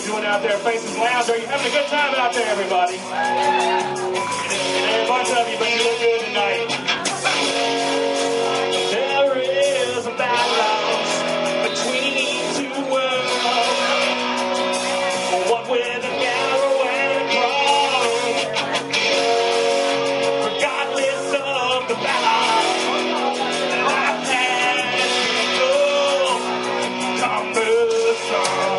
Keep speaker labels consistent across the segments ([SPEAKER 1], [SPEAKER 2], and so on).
[SPEAKER 1] doing out there, Faces Lounge? Are you having a good time out there, everybody? There are a bunch of you, but you look good tonight. There is a balance between two worlds, one with a narrow and a cross. Regardless of the balance, I've had to go cumbersome.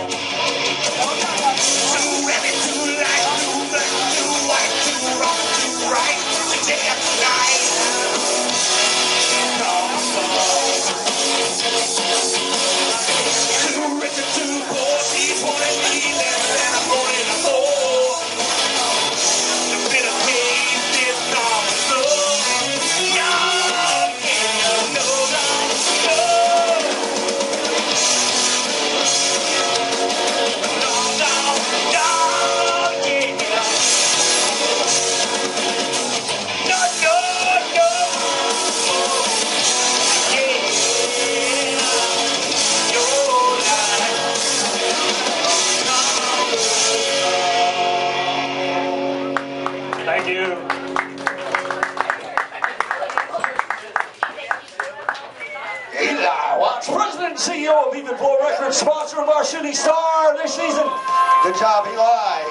[SPEAKER 1] Thank you.
[SPEAKER 2] Eli Watts, President and CEO of Night.mp4 Records, sponsor of our shooting star this season.
[SPEAKER 3] Good job, Eli.